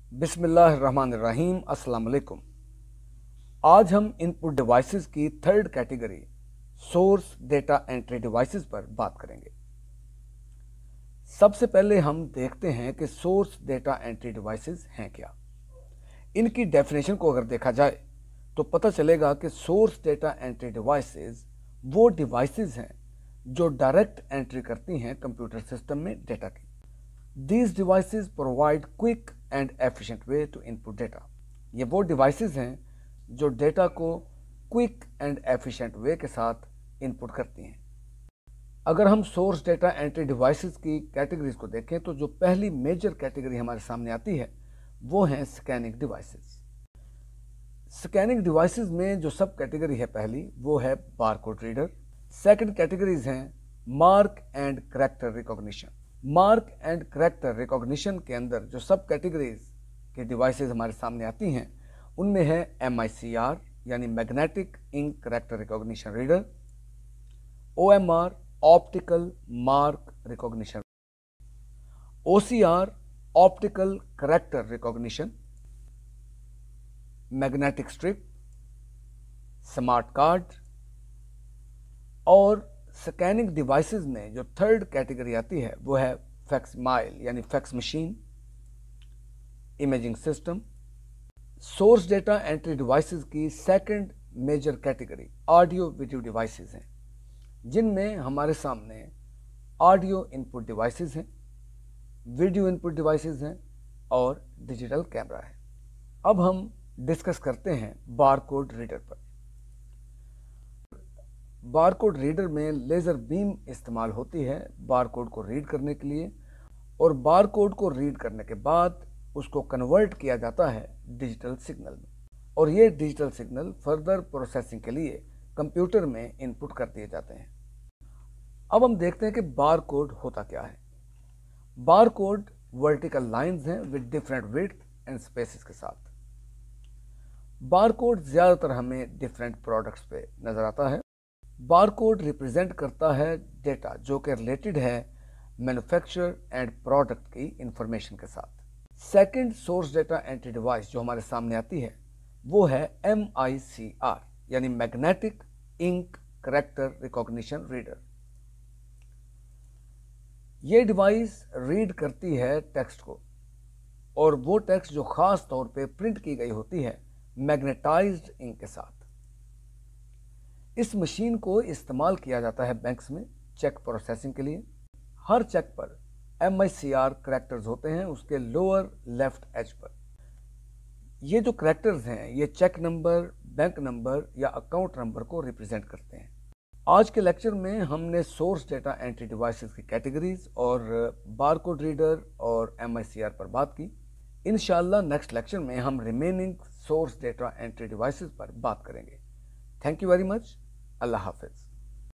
बिस्मिल्लाहिर्रहमानिर्रहीम। अस्सलाम वालेकुम। आज हम इनपुट डिवाइसेस की third category source data entry devices पर बात करेंगे। सबसे पहले हम देखते हैं कि सोर्स डेटा एंट्री डिवाइसेस हैं क्या। इनकी डेफिनेशन को अगर देखा जाए तो पता चलेगा कि सोर्स डेटा एंट्री डिवाइसेस वो डिवाइसेस हैं जो डायरेक्ट एंट्री करती हैं कंप्यूटर सिस्टम में डेटा की। These devices provide quick and efficient way to input data। ये वो डिवाइसेस हैं जो डेटा को क्विक एंड एफिशिएंट वे के साथ इनपुट करती हैं। अगर हम सोर्स डेटा एंट्री डिवाइसेस की कैटेगरीज को देखें तो जो पहली मेजर कैटेगरी हमारे सामने आती है वो है स्कैनिंग डिवाइसेस। स्कैनिंग डिवाइसेस में जो सब कैटेगरी है पहली वो है बारकोड रीडर। सेकंड कैटेगरीज हैं mark and character recognition. Mark and character recognition के अंदर जो सब कैटेगरीज के डिवाइसेस हमारे सामने आती हैं उनमें है MICR यानी magnetic ink character recognition reader, OMR optical mark recognition, OCR optical character recognition, magnetic strip, smart card. और स्कैनिंग डिवाइसेस में जो थर्ड कैटेगरी आती है वो है फैक्स माइल यानी fax machine, imaging system. Source data entry devices की second major category audio video devices हैं, जिनमें हमारे सामने ऑडियो इनपुट डिवाइसेस हैं, वीडियो इनपुट डिवाइसेस हैं और डिजिटल कैमरा है। अब हम डिस्कस करते हैं बारकोड रीडर पर। बारकोड रीडर में लेज़र बीम इस्तेमाल होती है बारकोड को रीड करने के लिए, और बारकोड को रीड करने के बाद उसको कन्वर्ट किया जाता है डिजिटल सिग्नल में, और ये डिजिटल सिग्नल फर्दर प्रोसेसिंग के लिए कंप्यूटर में इनपुट कर दिए जाते हैं। अब हम देखते हैं कि बारकोड होता क्या है। बारकोड वर्टिकल लाइंस हैं with different width and spaces के साथ। बारकोड ज़्यादातर हमें डिफरेंट प्रोडक्ट्स पे नज़र आता है। बारकोड रिप्रेजेंट करता है डेटा जो कि रिलेटेड है मैन्युफैक्चरर एंड प्रोडक्ट की इंफॉर्मेशन के साथ। Second source data entry device जो हमारे सामने आती है वो है MICR यानी magnetic ink character recognition reader. ये डिवाइस रीड करती है टेक्स्ट को, और वो टेक्स्ट जो खास तौर पे प्रिंट की गई होती है मैग्नेटाइज्ड इंक के साथ। इस मशीन को इस्तेमाल किया जाता है बैंक्स में चेक प्रोसेसिंग के लिए। हर चेक पर MICR करैक्टर्स होते हैं उसके लोअर लेफ्ट एज पर। ये जो करैक्टर्स हैं ये चेक नंबर, बैंक नंबर या अकाउंट नंबर को रिप्रेजेंट करते हैं। आज के लेक्चर में हमने सोर्स डेटा एंट्री डिवाइसेस की कैटेगरीज और बारकोड रीडर और MICR पर बात की। इंशाल्लाह नेक्स्ट लेक्चर में हम remaining source data entry devices पर बात करेंगे। Thank you very much. अल्लाह हाफिज।